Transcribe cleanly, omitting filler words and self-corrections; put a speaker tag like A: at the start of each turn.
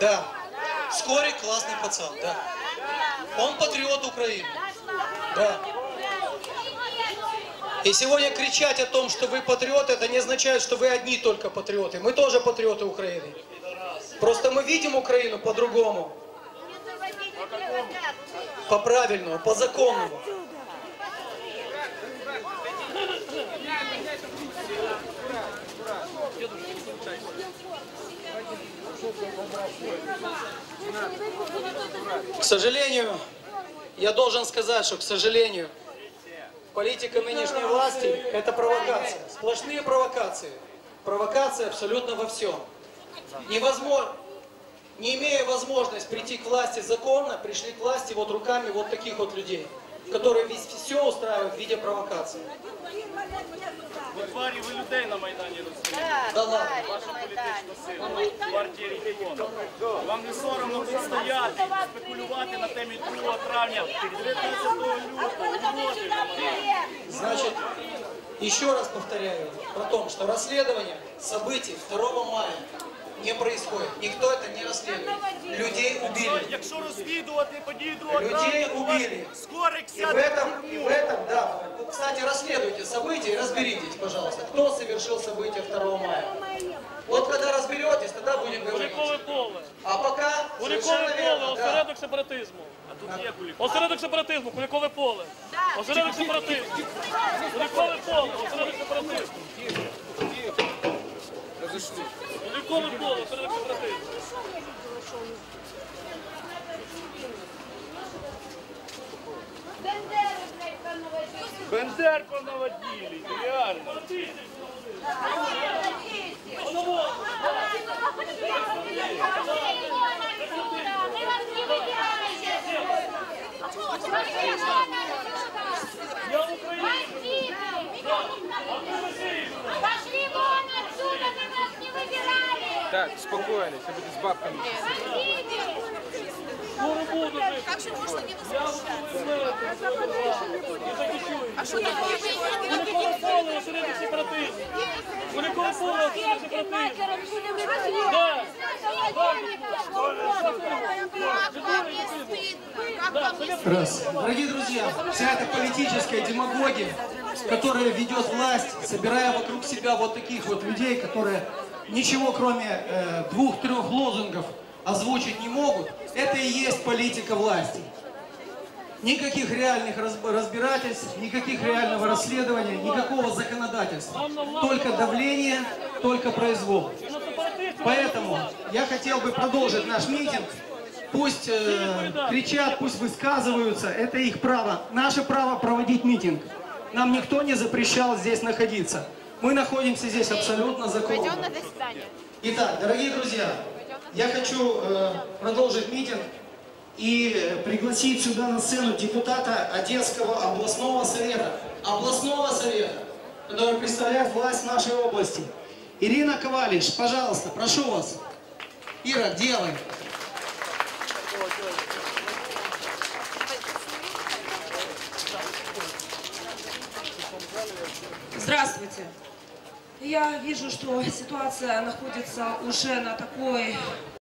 A: Да. Скорик классный пацан, да. Он патриот Украины. Да. И сегодня кричать о том, что вы патриоты, это не означает, что вы одни только патриоты. Мы тоже патриоты Украины. Просто мы видим Украину по-другому. По-правильному, по-законному. К сожалению, я должен сказать, что, к сожалению, политика нынешней власти – это провокация. Сплошные провокации. Провокации абсолютно во всем. Невозможно, не имея возможности прийти к власти законно, пришли к власти вот руками вот таких вот людей, которые все устраивают в виде провокации.
B: Ви тварі, ви людей на Майдані розстрілюєте.
A: Да ладно.
B: Ваша політична сила, партія регіону. Вам не соромно тут стояти, спекулювати на темі 2 травня, 19 лютого.
A: Значит, еще раз повторяю про то, что расследование событий 2 мая не происходит. Никто это не расследует. Людей убили.
B: Якщо розслідувати події 2 травня,
A: Людей убили.
B: Скорик
A: И в этом, да. Кстати, расследуйте события и разберитесь, пожалуйста, кто совершил события 2 мая. Вот когда разберетесь, тогда будем говорить.
C: Куликове поле.
A: А пока совершенно верно, да.
C: Осередок сепаратизму. Осередок сепаратизму, Куликове поле. Осередок сепаратизму. Куликове поле, осередок сепаратизму. Куликове поле, осередок сепаратизму.
B: Бендерку наводили, реально.
C: Я в Україні.
D: Пошли вон отсюда, мы вас не выбирали!
E: Так, спокойно, все будет с бабками.
D: Как же можно не
C: А що таке? Куликове поле, осередок сепаратизму. Куликове поле, осередок сепаратизму. Да.
A: Раз. Дорогие друзья, вся эта политическая демагогия, которая ведет власть, собирая вокруг себя вот таких вот людей, которые ничего кроме 2-3 лозунгов озвучить не могут, это и есть политика власти. Никаких реальных разбирательств, никаких реального расследования, никакого законодательства. Только давление, только произвол. Поэтому я хотел бы продолжить наш митинг. Пусть кричат, пусть высказываются, это их право. Наше право проводить митинг. Нам никто не запрещал здесь находиться. Мы находимся здесь абсолютно законно. Итак, дорогие друзья, я хочу продолжить митинг и пригласить сюда на сцену депутата Одесского областного совета, который представляет власть нашей области. Ирина Ковалич, пожалуйста, прошу вас. Ира, делай.
F: Здравствуйте. Я вижу, что ситуация находится уже на такой